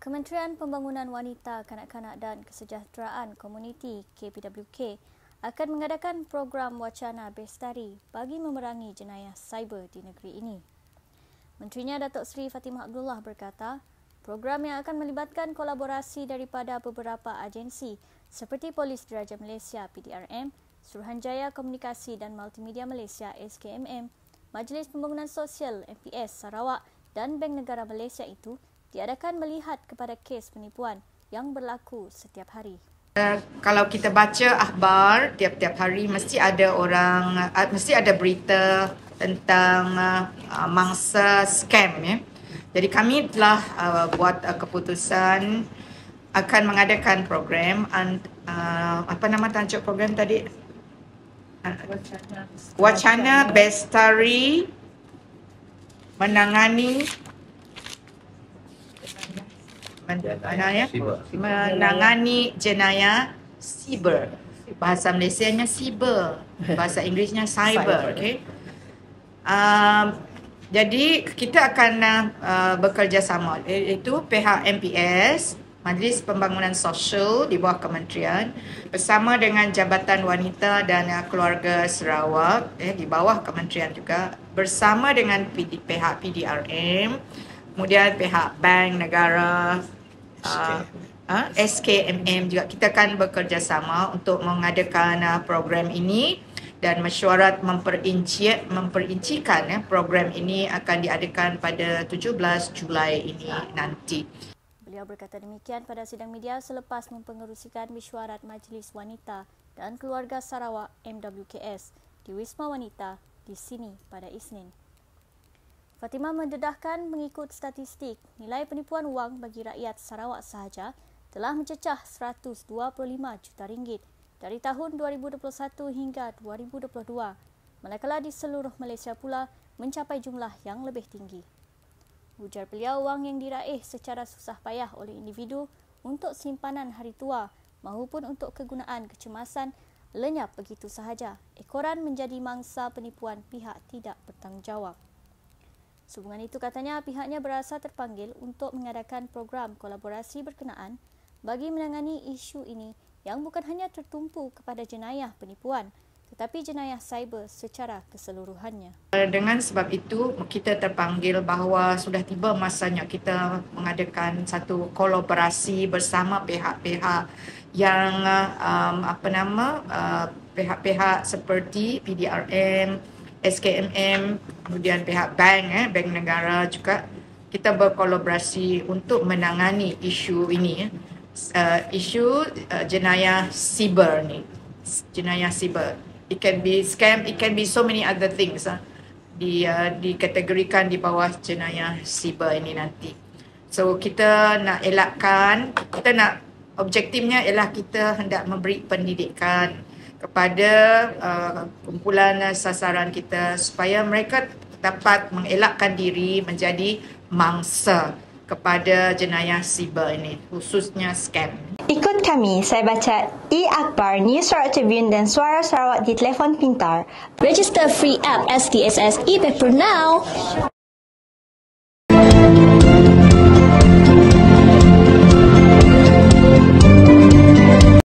Kementerian Pembangunan Wanita, Kanak-kanak dan Kesejahteraan Komuniti KPWK akan mengadakan program wacana Bestari bagi memerangi jenayah cyber di negeri ini. Menterinya Datuk Seri Fatimah Abdullah berkata, program yang akan melibatkan kolaborasi daripada beberapa agensi seperti Polis Diraja Malaysia PDRM, Suruhanjaya Komunikasi dan Multimedia Malaysia SKMM, Majlis Pembangunan Sosial MPS Sarawak dan Bank Negara Malaysia itu diadakan melihat kepada kes penipuan yang berlaku setiap hari. Kalau kita baca akhbar tiap-tiap hari mesti ada berita tentang mangsa scam ya. Jadi kami telah buat keputusan akan mengadakan program apa nama tajuk program tadi? Wacana Bestari menangani jenayah siber. Bahasa Malaysianya siber, bahasa Inggerisnya cyber. Okay? Jadi kita akan bekerjasama, iaitu pihak MPS, Majlis Pembangunan Sosial di bawah kementerian, bersama dengan Jabatan Wanita dan Keluarga Sarawak di bawah kementerian juga, bersama dengan pihak PDRM, kemudian pihak Bank Negara, SKMM juga. Kita akan bekerjasama untuk mengadakan program ini dan mesyuarat memperincikan program ini akan diadakan pada 17 Julai ini nanti. Beliau berkata demikian pada sidang media selepas mempengerusikan mesyuarat Majlis Wanita dan Keluarga Sarawak MWKS di Wisma Wanita di sini pada Isnin. Fatimah mendedahkan mengikut statistik, nilai penipuan wang bagi rakyat Sarawak sahaja telah mencecah 125 juta ringgit dari tahun 2021 hingga 2022, manakala di seluruh Malaysia pula mencapai jumlah yang lebih tinggi. Ujar beliau, wang yang diraih secara susah payah oleh individu untuk simpanan hari tua maupun untuk kegunaan kecemasan lenyap begitu sahaja. Ekoran menjadi mangsa penipuan pihak tidak bertanggungjawab. Sehubungan itu katanya pihaknya berasa terpanggil untuk mengadakan program kolaborasi berkenaan bagi menangani isu ini yang bukan hanya tertumpu kepada jenayah penipuan tetapi jenayah cyber secara keseluruhannya. Dengan sebab itu kita terpanggil bahawa sudah tiba masanya kita mengadakan satu kolaborasi bersama pihak-pihak yang pihak-pihak seperti PDRM, SKMM, kemudian pihak bank, Bank Negara juga. Kita berkolaborasi untuk menangani isu ini, isu jenayah siber ni. Jenayah siber. It can be scam, it can be so many other things. Dikategorikan di bawah jenayah siber ini nanti. So kita nak elakkan, objektifnya ialah kita hendak memberi pendidikan kepada kumpulan sasaran kita supaya mereka dapat mengelakkan diri menjadi mangsa kepada jenayah siber ini, khususnya scam. Ikut kami, saya baca e-Akhbar, News Sarawak Tribune dan Suara Sarawak di telefon pintar. Register free app STSS e-Paper now.